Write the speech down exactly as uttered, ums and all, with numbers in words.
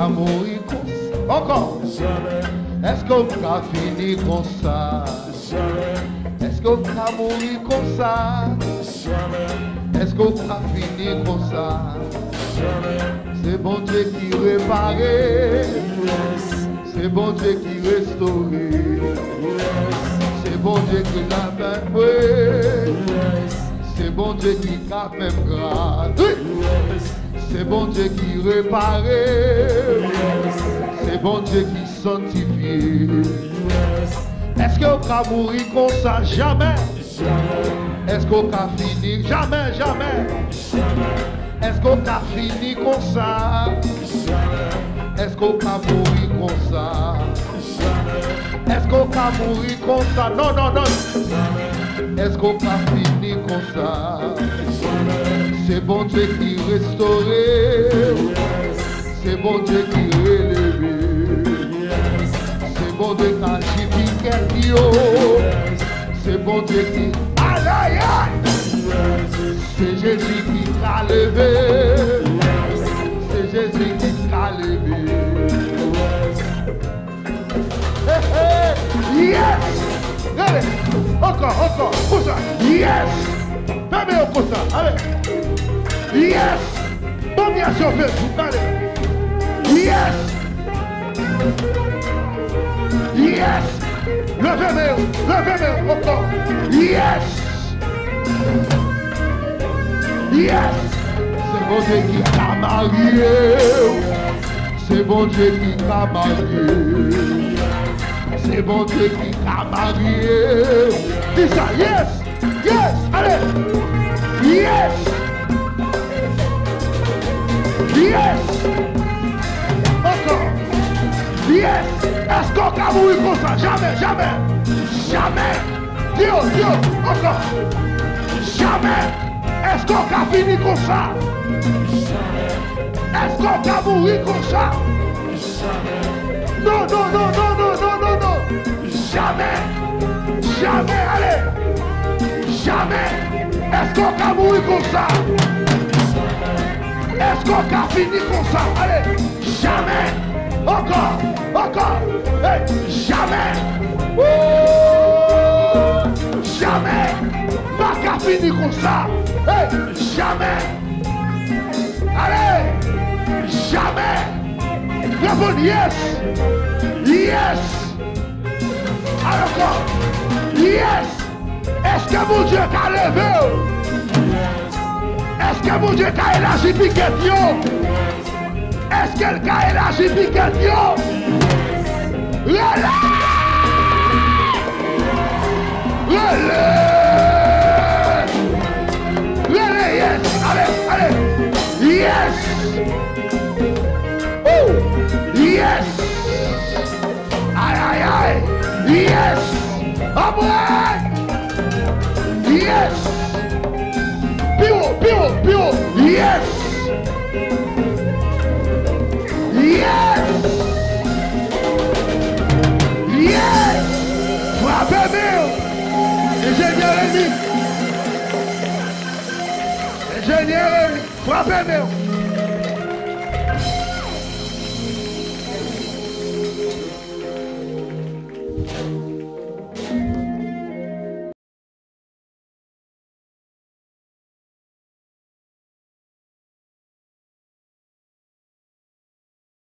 qu'à mourir comme ça? Encore. Est-ce qu'on a fini comme ça? Est-ce qu'on a mourir comme ça? Est-ce qu'on a fini comme ça? C'est bon Dieu qui répare. C'est bon Dieu qui restaure. C'est bon Dieu qui l'a même fait. C'est bon Dieu qui a même grâce. C'est bon Dieu qui répare. C'est bon Dieu qui sanctifie. Est-ce qu'on va mourir comme ça? Jamais. Est-ce qu'on va finir? Jamais, jamais. Est-ce qu'on va finir comme ça? Est-ce qu'on va mourir comme ça? Est-ce qu'on va mourir comme ça? Non, non, non. Est-ce qu'on va finir comme ça? C'est bon Dieu qui restaure. C'est bon Dieu qui relève. C'est bon Dieu qui agit quelqu'un. C'est bon Dieu qui... Aïe, aïe, aïe. C'est Jésus qui t'a levé. C'est Jésus qui t'a levé. Hey, hey. Yes. Allez. Encore, encore. Comme ça. Yes. Fermez au comme ça. Allez. Yes. Bon bien sur Facebook. Allez. Yes. Yes. Levez-moi. Levez-moi. Encore. Yes. Yes. C'est bon Dieu qui t'a marié. C'est bon Dieu qui t'a marié. C'est bon Dieu qui t'a marié. Dis ça. Yes. Yes. Allez. Yes. Yes. Encore. Yes. Est-ce qu'on va mourir comme ça? Jamais, jamais. Jamais. Dieu, Dieu. Encore. Jamais. Est-ce qu'on va finir comme ça? Est-ce qu'on va mourir comme ça? Non, non, non, non, non, non, non, non. Jamais. Jamais, allez. Jamais. Est-ce qu'on va mourir comme ça? Est-ce qu'on va finir comme ça? Allez. Jamais. Encore. Encore. Hey. Jamais. Oh. Jamais. Pas qu'à finir comme ça. Hey. Jamais. Allez. Jamais. Réponds yes. Yes. Alors encore. Yes. Est-ce que mon Dieu t'a levé? Est-ce que mon Dieu t'a élargi piquet? Est-ce qu'elle a élargi piquet? Relève! Relève! Relève, yes! Allez, allez! Yes! Ouh! Yes! Aïe, aïe, aïe! Yes! Ah ouais! Yes! Pio, pio, pio! Yes! Yes! Yes! Frappez-moi! Ingénieur Rémi! Ingénieur Rémi! Frappez-moi!